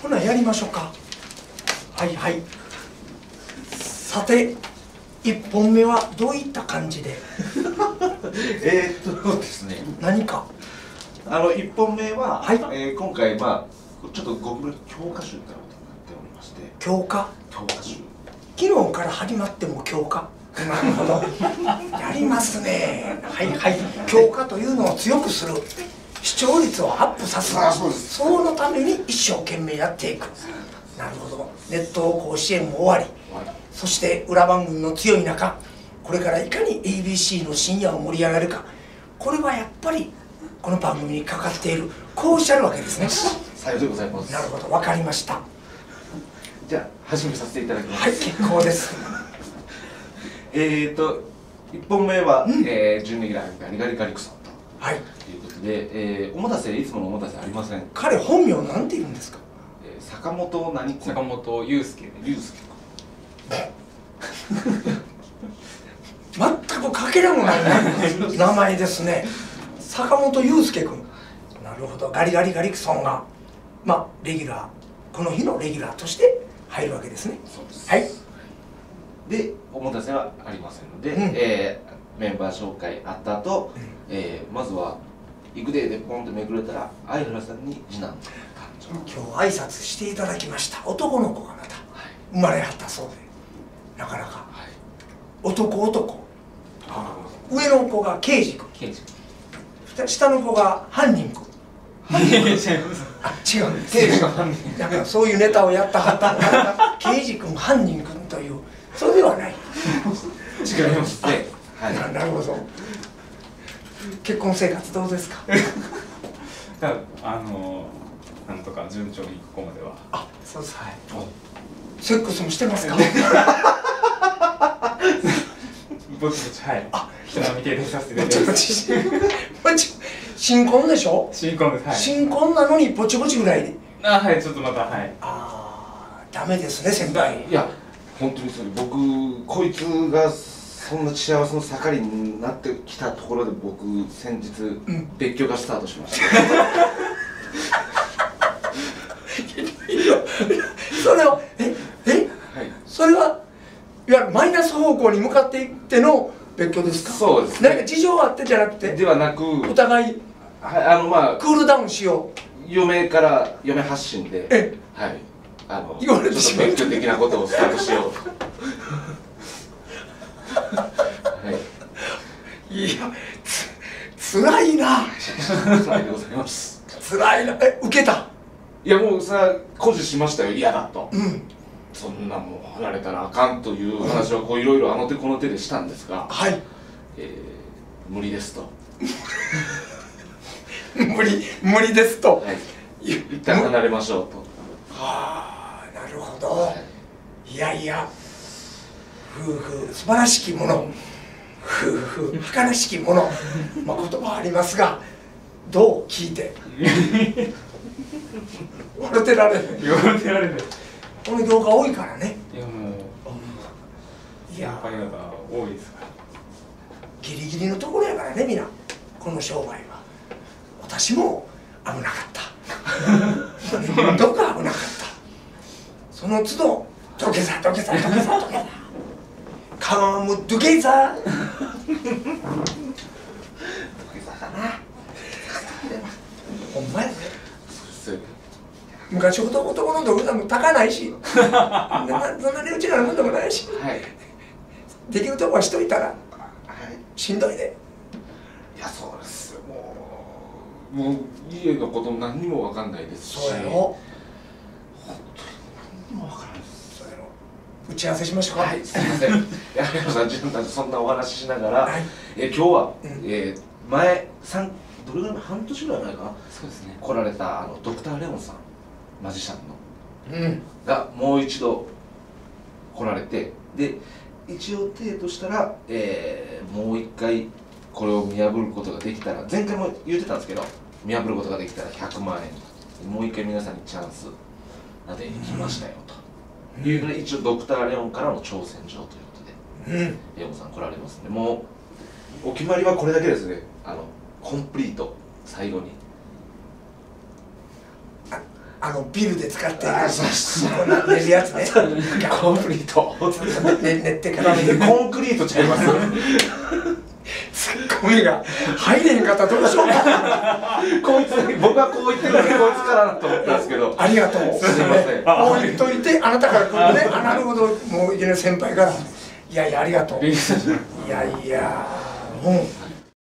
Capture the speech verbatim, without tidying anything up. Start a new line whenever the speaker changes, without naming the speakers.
ほなやりましょうか。はいはい。さていっぽんめはどういった感じで
えーっとですね、
何か
あのいっぽんめは、
はい、
えー、今回まあちょっとごく教科集みたいなことになっておりまして。
教科
教科集、
昨日から始まっても教科。なるほどやりますね。はいはい。教科というのを強くする、視聴率をアップさせる、そのために一生懸命やっていく。なるほど。ネット甲子園も終わり、そして裏番組の強い中、これからいかに エービーシー の深夜を盛り上がるか、これはやっぱりこの番組にかかっている、こうおっしゃるわけですね。
さようでございます。
なるほど、分かりました。
じゃあ始めさせていただきます。
はい、結構です。
えーといっぽんめは、
うん、
えー、準レギュラーガリガリガリクソンと、
はい、
ということで、えー、おもたせいつものおもたせありません。
彼本名なんて言うんですか？
えー、坂本何君。
坂本祐介。
祐介
全くかけらもない名前ですね。坂本祐介君。なるほど。ガリガリガリクソンがまあレギュラー、この日のレギュラーとして入るわけですね。
そうです。
はい。
でおもたせはありませんので、
うん、
えー、メンバー紹介あった後、うん、えー、まずは「いくで」でポンとめくれたら相原さんに次男の誕生。
今日挨拶していただきました男の子がまた、はい、生まれはったそうで、なかなか、はい、男男。上の子が刑事君、下の子が犯人君。あ、違うんです。刑事君。だからそういうネタをやったはったんだ。刑事君、犯人君という、それではない。
違いますね。
はい。なるほど。結婚生活どうですか？
あのなんとか順調にここまでは。
あ、そうです。はい。セックスもしてますか？
ぼちぼち、はい。あ、人並み程度させていただきます。
新婚でしょ？
新婚です。はい。
新婚なのにぼちぼちぐらいで。
あ、はい、ちょっとまた、はい。
ああ、ダメですね、先輩。
いや、本当にそう。僕、こいつがそんな幸せの盛りになってきたところで、僕、先日、うん、別居がスタートしました。
それを、え、え、はい、それは、いわゆるマイナス方向に向かっていっての別居ですか？
そうですね。
何か事情あってじゃなくて、
ではなく、
お互い、
はい、あのまあ
クールダウンしよう。
嫁から嫁発信で、
え、
はい、あの
言われてしまう。
別居的なことをスタートしようと。はい。
いや、つ辛いな。
辛いでございます。
辛いな。え、受けた？
いやもうさ、固辞しましたよ。嫌だと。
うん。
そんなもう離れたらあかんという話はこういろいろあの手この手でしたんですが、
はい、
えー、無理ですと。
無理無理ですと。
はい。一旦離れましょうと。
はあ、なるほど。はい、いやいや、夫婦素晴らしきもの、夫婦儚しきもの、まあ言葉ありますが、どう聞いて。笑ってられない。
笑ってられない。
この業界多いからね。
いやもう、先輩方多いですから。
ギリギリのところやからね、みんな。この商売は。私も危なかった。どこか危なかった。その都度、土下座、土下座、土下座、土下座。カムトゥゲザー。土下座だな。ほんまやね。昔ほど男の土下座も高ないし、そんなにうちらのもんでもないし、はい、できるとこはしといたら、はい、しんどいで。
いや、そうですよ。もう、もう家のこと何にも分かんないですし。
そうやろ。
本当に何にも分からないです。
そうやろ。打ち合わせしましょうか。
はい、すみません。やはりさん、自分たちそんなお話ししながら、はい、え今日は、うん、えー、前三どれぐらい前、半年ぐらい前かな。
そうですね。
来られたあのドクターレオンさん。マジシャンの、
うん、
がもう一度来られて、で一応体としたら、えー、もう一回これを見破ることができたら、前回も言ってたんですけど、見破ることができたらひゃくまんえん、もう一回皆さんにチャンスまでに来ましたよというので、一応ドクターレオンからの挑戦状ということで、うん、レオンさん来られますんで、もうお決まりはこれだけですね。あのコンプリート最後に。
あのビルで使っている
あそうそう
こんな練るやつね
コンクリート
ね練ってからね
コンクリートちゃいます
ツッコミが入れへんかったらどうしようか
こいつ僕はこう言ってるのにこいつからなと思ったんですけど
ありがとう
すいません
こう言っといてあなたから来るねあなるほどもういきなり先輩からいやいやありがとういやいやうん